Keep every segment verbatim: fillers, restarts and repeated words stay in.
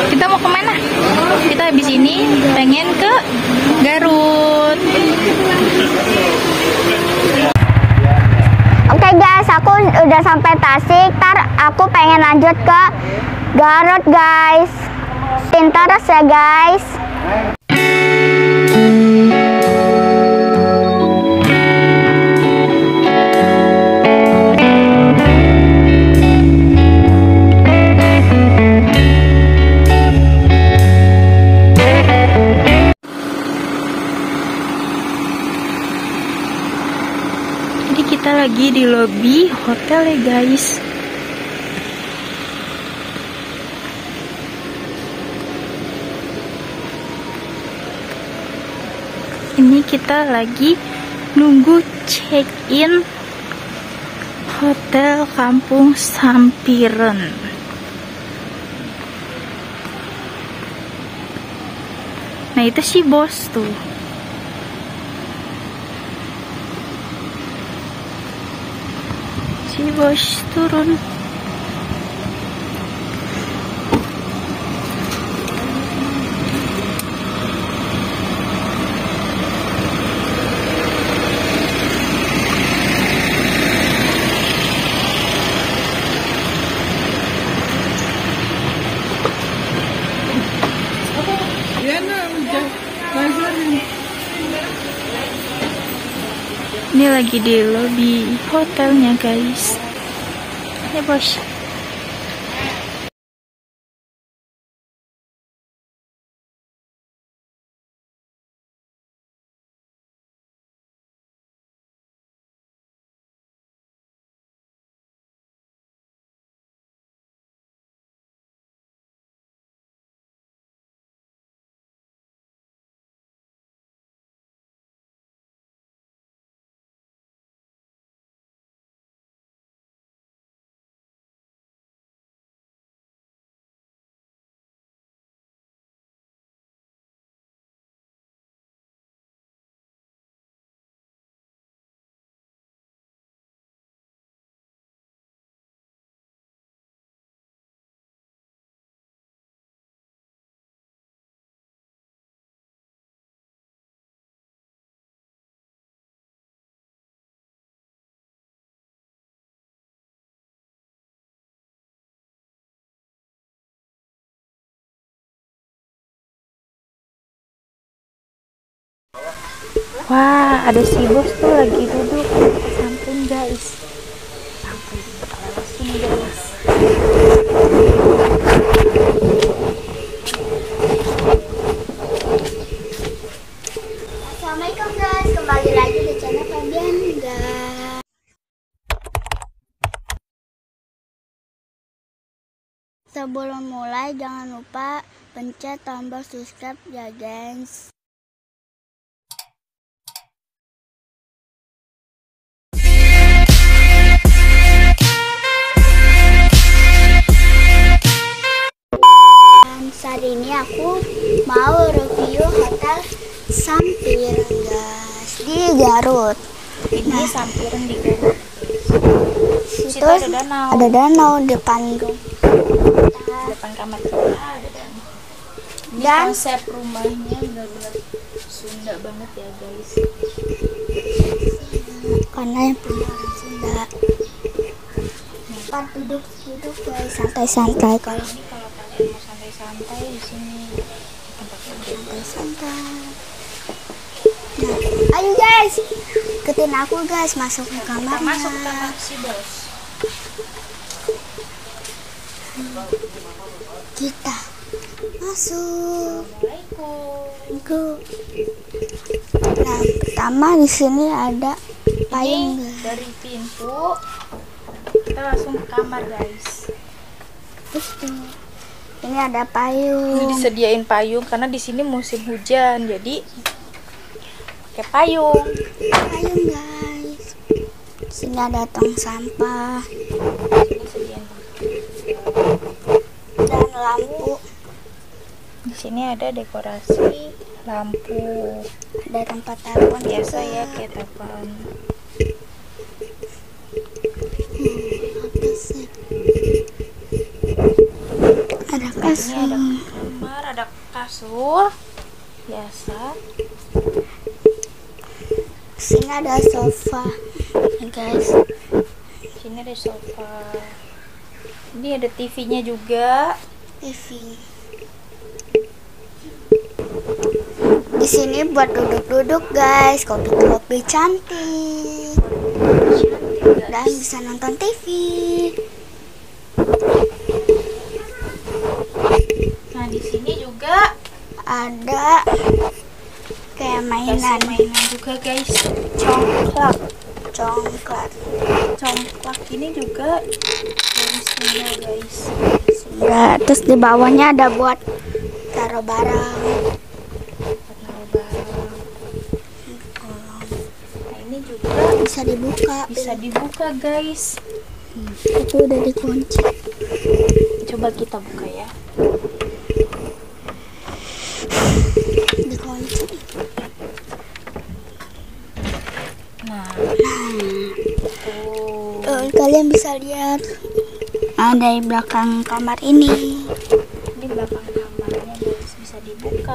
Kita mau kemana? Kita habis ini pengen ke Garut. Oke okay guys, aku udah sampai Tasik. Ntar aku pengen lanjut ke Garut guys. Terus ya guys. Jadi kita lagi di lobi hotel ya guys. Ini kita lagi nunggu check-in Hotel Kampung Sampiren. Nah itu si bos tuh. Si bos turun. Ini lagi di lobi hotelnya guys. Ya bos. Wah, ada si bos tuh lagi duduk samping guys. Samping lewat sini guys. Assalamualaikum guys, kembali lagi di channel Fabian guys. Sebelum mulai jangan lupa pencet tombol subscribe ya guys. Saat ini aku mau review Hotel Sampiren guys di Garut. Ini nah, Sampiren di Garut. Situ ada danau. Ada danau depan depan kamar kita ada danau. Ini dan konsep rumahnya benar-benar Sunda banget ya guys. Karena yang punya orang Sunda. Tempat duduk-duduk guys, santai-santai kalau ini kalau kalian mau santai-santai di sini tempatnya santai-santai. Nah, ayo guys, ikutin aku guys masuk ke kamar. Kita masuk ke kamar si bos. Kita masuk. Assalamualaikum. Nah, pertama di sini ada payung Ini dari pintu kita langsung ke kamar guys. Terus tuh, ini ada payung. Ini disediain payung karena di sini musim hujan, jadi pakai payung. Payung guys. Sini ada tong sampah. Sini sediain. Dan lampu. Di sini ada dekorasi lampu. Ada tempat telepon Biasa juga. ya kayak telepon. Ada Ini kasur. ada kamar, ada kasur biasa. Sini ada sofa, nih guys. Sini ada sofa. Ini ada T V-nya juga. T V. Di sini buat duduk-duduk guys, kopi-kopi cantik. Dan bisa nonton T V. Nah, di sini juga Ada kayak mainan, kasih mainan juga guys. Congklak. congklak. Congklak ini juga dari sini guys. Ya, terus di bawahnya ada buat taruh barang. Buat naruh barang. Nah, ini juga Bisa dibuka. bisa dibuka guys. Itu udah dikunci. Coba kita buka ya. Dikunci. Nah, tuh. Tuh, kalian bisa lihat. Nah, dari belakang kamar ini. Ini belakang kamarnya guys, bisa dibuka.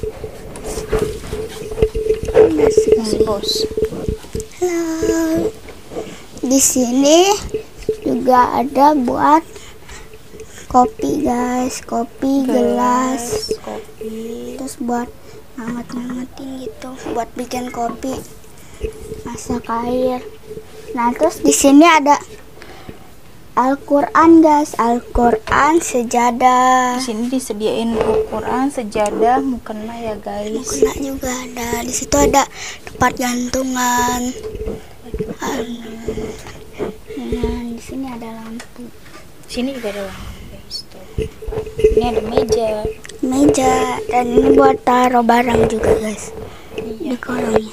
Si bos. Halo. Di sini juga ada buat kopi guys, kopi gelas. Kopi. Terus buat nganget-ngangetin gitu, buat bikin kopi, masak air. Nah, terus di sini ada Al-Quran guys, Al-Quran, sejadah. Di sini disediain Al-Quran, sejadah, mukena ya guys. Mukena juga ada. Di situ ada tempat gantungan. Ah, nah, di sini ada lampu. Di sini juga ada lampu guys. Tuh. Ini ada meja. Meja, dan ini buat taruh barang juga guys. Di Iya. kolongnya.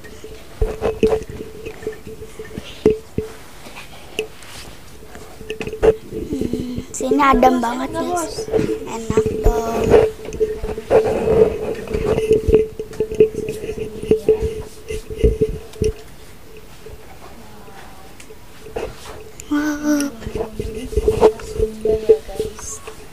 Hmm, sini adem banget Enak, guys. Bos. Enak dong. Wow. Sunda ya guys.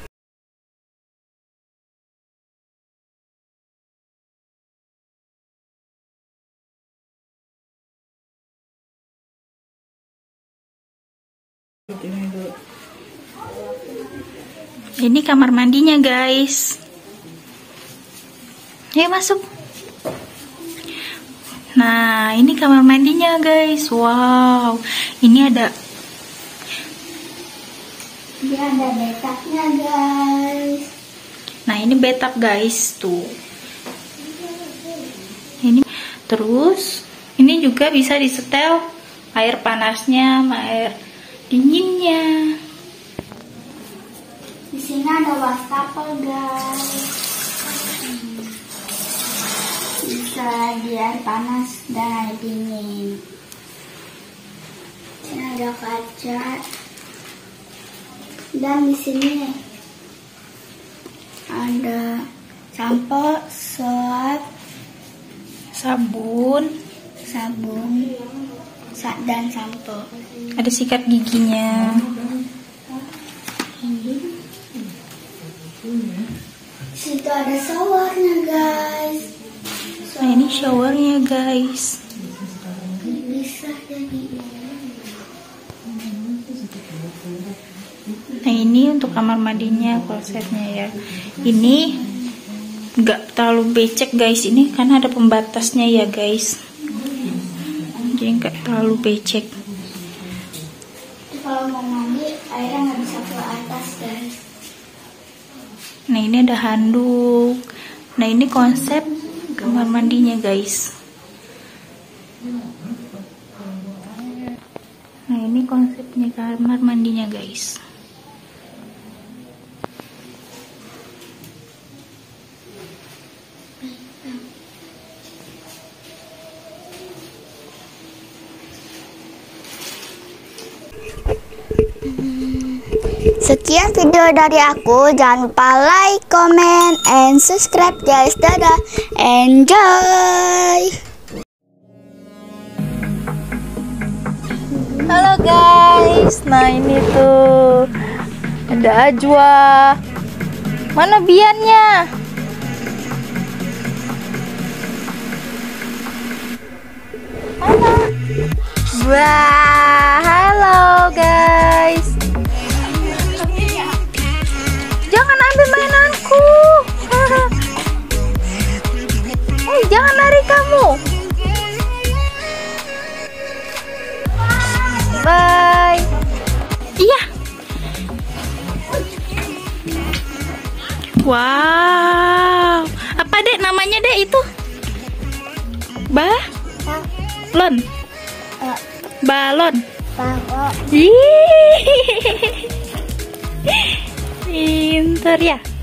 Ini kamar mandinya guys. Ayo masuk. Nah, ini kamar mandinya guys. Wow, ini ada Dia ada bathtubnya guys. Nah, ini bathtub guys tuh. Ini terus ini juga bisa disetel air panasnya sama air dinginnya. Di sini ada wastafel guys. Hmm. Bisa di air panas dan air dingin. Sini ada kaca. Dan di sini ada sampo, soap, Sabun, sabun, sa- dan sampo. ada sikat giginya. Situ ada showernya guys. Nah, ini showernya guys. Bisa jadi. Nah, ini untuk kamar mandinya, klosetnya ya. Ini nggak terlalu becek guys, ini karena ada pembatasnya ya guys. Jadi nggak terlalu becek. Kalau mau mandi airnya nggak bisa ke atas guys. Nah, ini ada handuk. Nah, ini konsep kamar mandinya guys. Nah, ini konsepnya kamar mandinya guys. Sekian video dari aku. Jangan lupa like, comment, and subscribe guys. Dadah. Enjoy. Halo guys. Nah, ini tuh ada Ajwa. Mana Biannya? Mana? Wah, halo guys. Jangan ambil mainanku. Eh, jangan lari kamu. Bye. Iya. Wow. Apa dek namanya dek itu? Ba? Lon. Balon. Ih. Pintar ya.